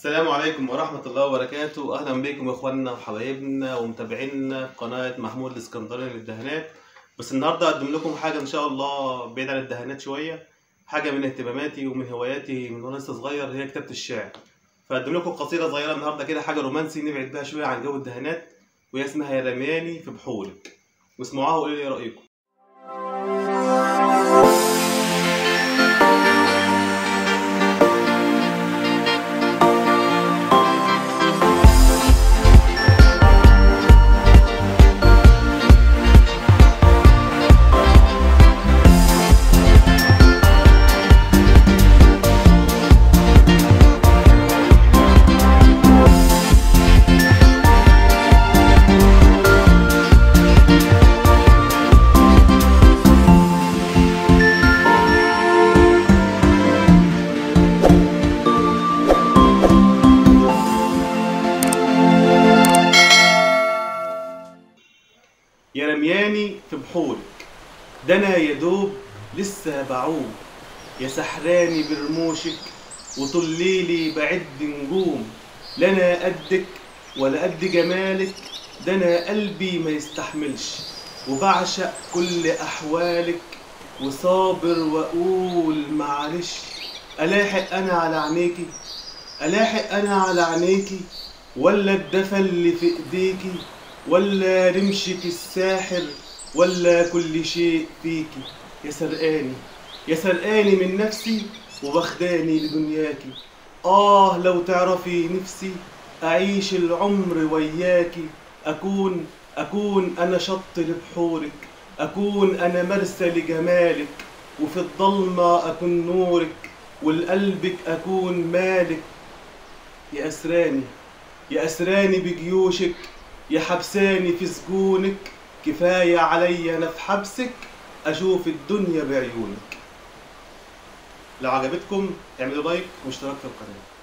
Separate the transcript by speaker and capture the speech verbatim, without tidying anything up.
Speaker 1: السلام عليكم ورحمة الله وبركاته. أهلا بكم يا إخواننا وحبايبنا ومتابعينا في قناة محمود الإسكندراني للدهانات. بس النهاردة أقدم لكم حاجة إن شاء الله بعيد عن الدهانات شوية، حاجة من اهتماماتي ومن هواياتي من وأنا لسه صغير، هي كتابة الشعر. فأقدم لكم قصيدة صغيرة النهاردة كده، حاجة رومانسي نبعد بيها شوية عن جو الدهانات، وهي اسمها يا رمياني في بحورك. واسمعوها وقولوا لي إيه رأيكم. يا رمياني في بحورك، ده انا يا دوب لسه بعوم، يا سحراني برموشك وطليلي بعد نجوم. لا انا قدك ولا قد جمالك، ده انا قلبي ما يستحملش، وبعشق كل احوالك وصابر واقول معلش. الاحق انا على عينيكي، الاحق انا على عينيكي، ولا الدفى اللي في ايديكي، ولا رمشك الساحر، ولا كل شيء فيكي. يا سرقاني يا سرقاني من نفسي وبخداني لدنياكي. آه لو تعرفي نفسي أعيش العمر وياكي، أكون أكون أنا شط لبحورك، أكون أنا مرسى لجمالك، وفي الضلمة أكون نورك، ولقلبك أكون مالك. يا أسراني يا أسراني بجيوشك، يا حبساني في سجونك، كفاية عليا أنا في حبسك أشوف الدنيا بعيونك. لو عجبتكم اعملوا لايك واشتراك في القناة.